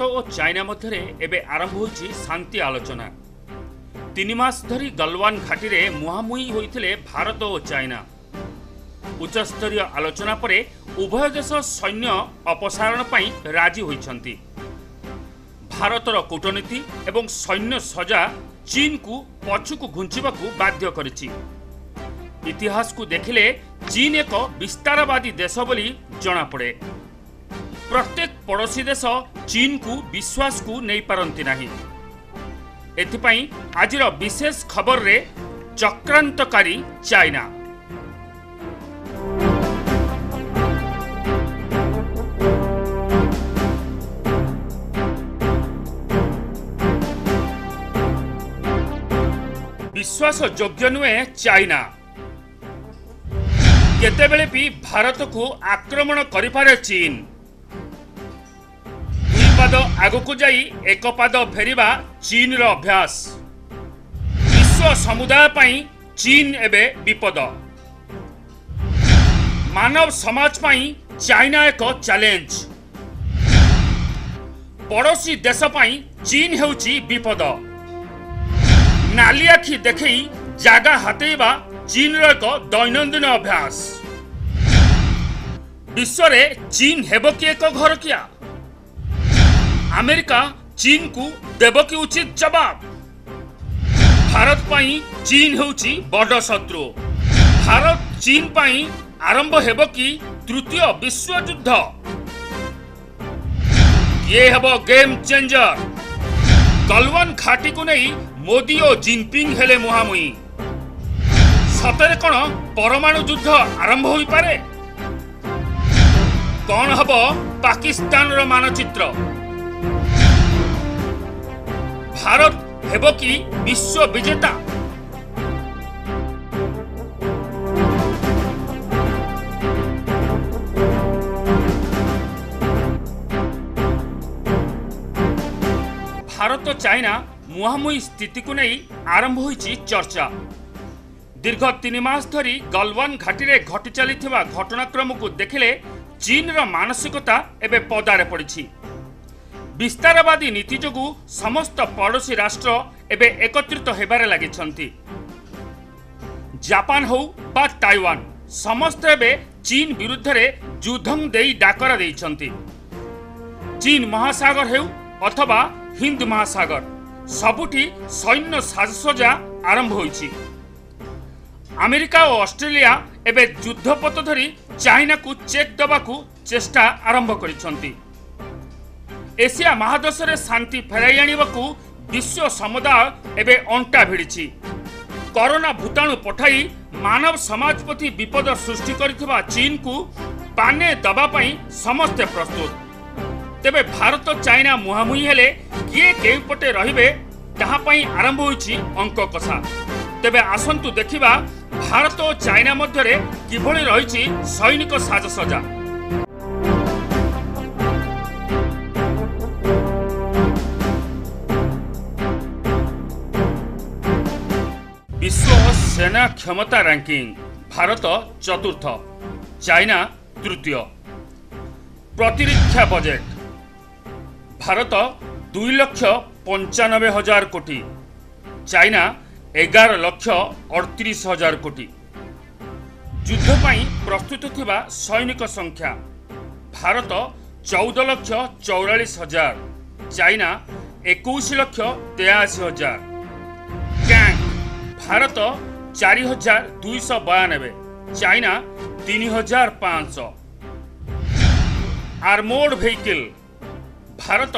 भारत और चाइना मध्य एबे आरंभ होइछि शांति आलोचना। 3 मास धरी गलवान घाटी रे मुहांमुही होइथिले भारत और चाइना। उच्चस्तरीय आलोचना परे उभय देश सैन्य अपसारण पई राजी होइछंती। भारतर कूटनीति एवं सैन्य सजा चीन को पछुकु घुंचिबाकू बाध्य करिछि। इतिहास को देखिले चीन एक विस्तारवादी देश बोली जणा पड़े। प्रत्येक पड़ोसी देश चीन को विश्वास को नहीं पारंती नहीं। एथिपाई आजिर विशेष खबर रे चक्रांतकारी चाइना। विश्वास योग्य नुहे चाइना। केतेबेले भी भारत को आक्रमण करिपारे चीन। पाद आगकू जाई एक पाद फेरिबा चीन रो अभ्यास। विश्व समुदाय पाई चीन एबे विपद। मानव समाज पाई चाइना एक चैलेंज। पड़ोसी देश पाई चीन हेउची विपद। नाली आखि देखई जागा हातेबा चीन रो एक दैनंदिन अभ्यास। विश्व रे चीन हेबो कि एक घर किया। अमेरिका चीन को देव की उचित जवाब। भारत पाई चीन हेउची बड़ शत्रु। भारत चीन पाई आरंभ हेबो कि तृतीय विश्व युद्ध। ये हेबो गेम चेंजर। गलवान घाटी को नहीं मोदी और जिनपिंग हेले मुहांमुही। सतरे कौन परमाणु युद्ध आरंभ होई पारे? कौन हबो पाकिस्तान रो मानचित्र? भारत हेबो कि विश्व विजेता? भारत और चाइना मुहांमुही स्थिति को नहीं आरंभ होइछि चर्चा। दीर्घ 3 मास धरी गलवान घाटी रे घटी चलिथिबा घटनाक्रम को देखिले चीन रो मानसिकता एबे पदारे पड़िछि। विस्तारवादी नीति जोगु समस्त पड़ोसी राष्ट्र एबे एकत्रित हेबारे लागिछंती। जापान हो बा ताइवान समस्त एबे चीन विरुद्ध रे युद्धं देई डाकरा देइछंती। चीन महासागर हेउ अथवा हिंद महासागर सबुठी सैन्य साजसज्जा आरंभ होइछि। अमेरिका और ऑस्ट्रेलिया एबे युद्धपथ धरी चाइना को चेक दबाकू चेष्टा आरंभ करिछंती। एशिया महादेश रे शांति फेराई आनिबाकू विश्व समुदाय एबे अंटा भिड़िछि। कोरोना भूताणु पठाई मानव समाज प्रति विपद सृष्टि करिथिबा चीन को पाने दबा पई समस्ते प्रस्तुत। तेबे भारत और चाइना मुहांमुही हेले किए केउ पटे रहिबे ताहा पई आरंभ होइछि अंक कषा। तेबे आसंतु देखिबा भारत और चाइना मध्य रे किभଳି रहिछि सैनिक साजसज्जा। विश्व सेना क्षमता रैंकिंग भारत चतुर्थ, चाइना तृतीय। प्रतिरक्षा बजेट भारत 2,95,000 कोटी, चाइना 11,38,000 कोटी। युद्ध पाई प्रस्तुत थिबा सैनिक संख्या Bharat 14,44,000, China 21,83,000। Tank Bharat 4,292, China 3,500। Armoured vehicle Bharat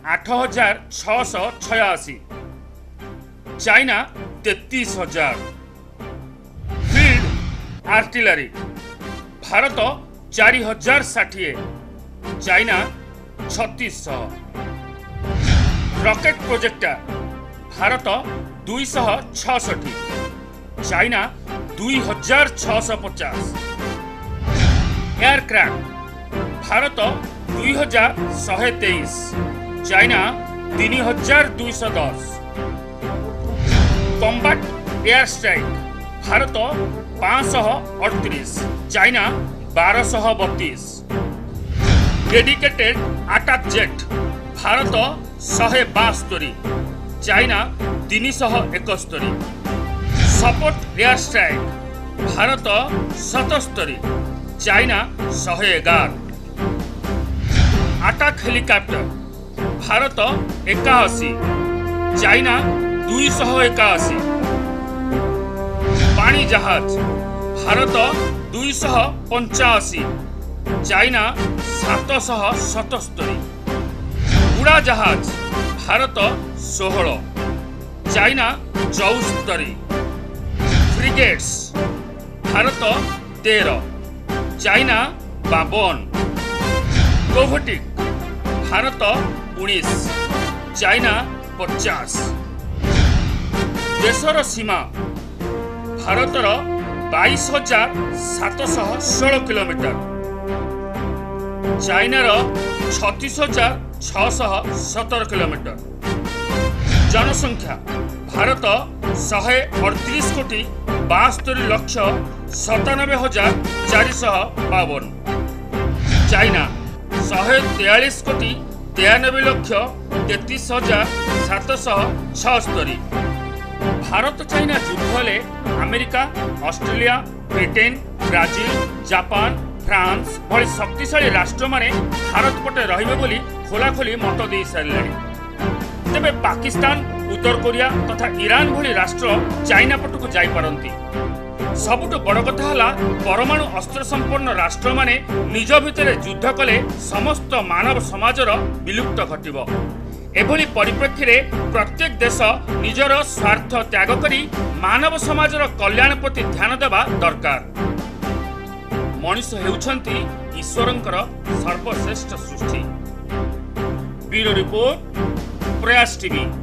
8,686, China 33,000। Field artillery Bharat 4,060, China 3,600। Rocket projector Bharat 266, China 2,650। Aircraft Bharat 2,123, China 3,210। Combat air strike Bharat 538, China 1232। Dedicated attack jet Bharat 172, China 371। Support air strike Bharat 77, China 111। Attack helicopter Bharat 81, China 281। पानी जहाज Bharat 285, China 777। उड़ा जहाज Bharat 16, China 74। Frigates Bharat 13, China 52। कोवटिक Bharat 19, China 50। देशर सीमा भारतर 22,716 kilometre, चाइनार 36,617 kilometre. जनसंख्या Bharat 138,72,97,452। China 143,93,33,776। Bharat China युद्ध हेले America, Australia, Britain, Brazil, Japan, France भली शक्तिशाली राष्ट्र माने भारत पटे रहिबे बोली खोलाखोली मत दे सारे। तेबे पाकिस्तान, उत्तर कोरिया तथा ईरान भली राष्ट्र चाइना पटक जाई पारंती। सबुठ बड़ कथा है परमाणु अस्त्र संपन्न राष्ट्र माने निज भितर युद्ध कले समस्त मानव समाजर विलुप्त घटिब। एभली परिप्रेक्षी रे प्रत्येक देश निजर स्वार्थ त्याग करी मानव समाजर कल्याण प्रति ध्यान देवा दरकार। मनीष हेउछंती ईश्वरंकर सर्वश्रेष्ठ सृष्टि। Bureau report, Prayas TV.